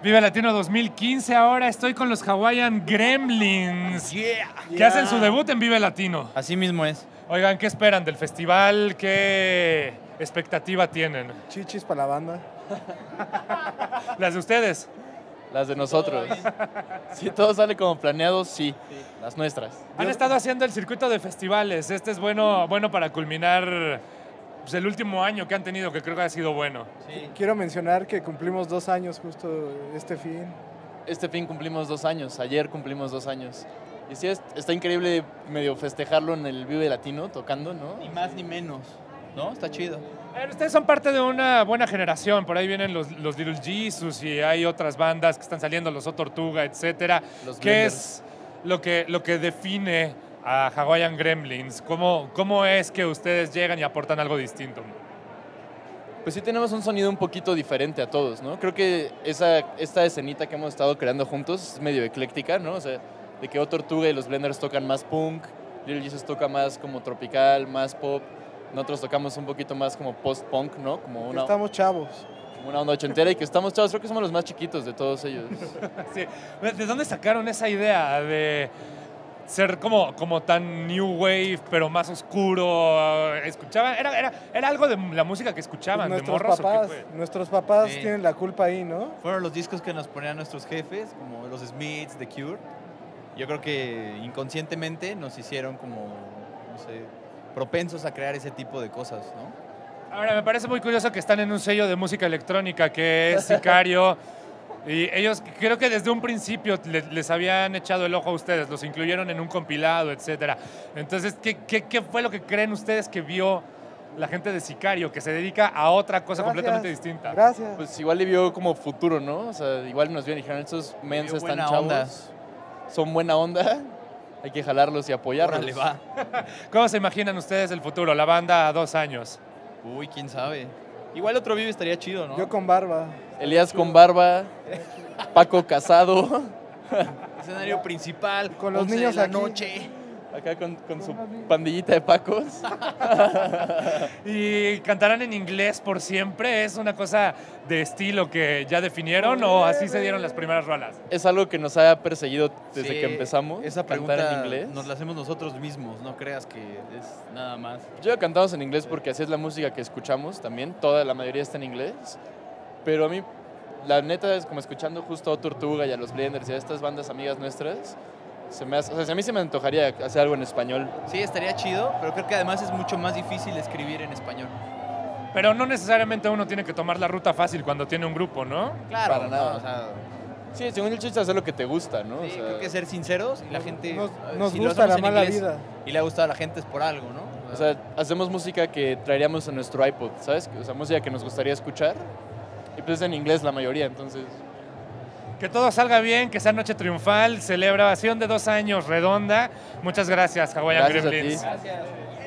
Vive Latino 2015, ahora estoy con los Hawaiian Gremlins, que hacen su debut en Vive Latino. Así mismo es. Oigan, ¿qué esperan del festival? ¿Qué expectativa tienen? Chichis para la banda. ¿Las de ustedes? Las de nosotros. Si todo sale como planeado, sí. Las nuestras. Han estado haciendo el circuito de festivales. Este es bueno para culminar pues, el último año que han tenido, que creo que ha sido bueno. Sí. Quiero mencionar que cumplimos 2 años justo este fin. Este fin cumplimos 2 años. Ayer cumplimos 2 años. Y sí, está increíble medio festejarlo en el Vive Latino, tocando, ¿no? Ni más ni menos, ¿no? Está chido. Ustedes son parte de una buena generación. Por ahí vienen los Little Jesus y hay otras bandas que están saliendo, los O Tortuga, etcétera. Los ¿Qué Blenders. es lo que define a Hawaiian Gremlins? ¿Cómo es que ustedes llegan y aportan algo distinto? Pues sí tenemos un sonido un poquito diferente a todos, ¿no? Creo que esta escenita que hemos estado creando juntos es medio ecléctica, ¿no? O sea, de que O Tortuga y los Blenders tocan más punk, Little Jesus toca más como tropical, más pop. Nosotros tocamos un poquito más como post-punk, ¿no? Como Estamos chavos. una onda ochentera y que estamos chavos. Creo que somos los más chiquitos de todos ellos. Sí. ¿De dónde sacaron esa idea de ser como tan new wave, pero más oscuro? ¿Escuchaban? ¿Era algo de la música que escuchaban, de morros o qué fue? Nuestros papás Sí. tienen la culpa ahí, ¿no? Fueron los discos que nos ponían nuestros jefes, como los Smiths, The Cure. Yo creo que inconscientemente nos hicieron como, no sé, propensos a crear ese tipo de cosas, ¿no? Ahora, me parece muy curioso que están en un sello de música electrónica que es Sicario. Y ellos creo que desde un principio les habían echado el ojo a ustedes, los incluyeron en un compilado, etcétera. Entonces, ¿qué fue lo que creen ustedes que vio la gente de Sicario, que se dedica a otra cosa completamente distinta? Gracias. Pues igual le vio como futuro, ¿no? O sea, igual nos vieron y dijeron, estos mens vio están buena chavos, onda. son buena onda, hay que jalarlos y apoyarlos. Órale, va. ¿Cómo se imaginan ustedes el futuro? La banda a 2 años. Uy, quién sabe. Igual otro Vive estaría chido, ¿no? Yo con barba. Elías con barba, Paco casado, Escenario principal, Con los 11 niños de la aquí. noche. acá con su pandillita de Pacos. ¿Y cantarán en inglés por siempre? ¿Es una cosa de estilo que ya definieron o así se dieron las primeras rolas? Es algo que nos ha perseguido desde Sí, que empezamos. Esa cantar pregunta en inglés. nos la hacemos nosotros mismos, no creas que es nada más. Yo cantamos en inglés porque así es la música que escuchamos también. La mayoría está en inglés. Pero a mí, la neta, es como escuchando justo a Tortuga y a los Blenders y a estas bandas amigas nuestras, a mí se me antojaría hacer algo en español. Sí, estaría chido, pero creo que además es mucho más difícil escribir en español. Pero no necesariamente uno tiene que tomar la ruta fácil cuando tiene un grupo, ¿no? Claro, Para nada. no, o sea, Sí, según el chiste, hacer lo que te gusta, ¿no? sí, O sea, creo que ser sinceros y la gente... Nos si lo gusta hacemos la en mala inglés vida. Y le ha gustado a la gente es por algo, ¿no? o sea, hacemos música que traeríamos en nuestro iPod, ¿sabes? O sea, música que nos gustaría escuchar. Y pues es en inglés la mayoría, entonces... Que todo salga bien, que sea noche triunfal, celebración de 2 años redonda. Muchas gracias, Hawaiian Gracias a ti. Gremlins. Gracias.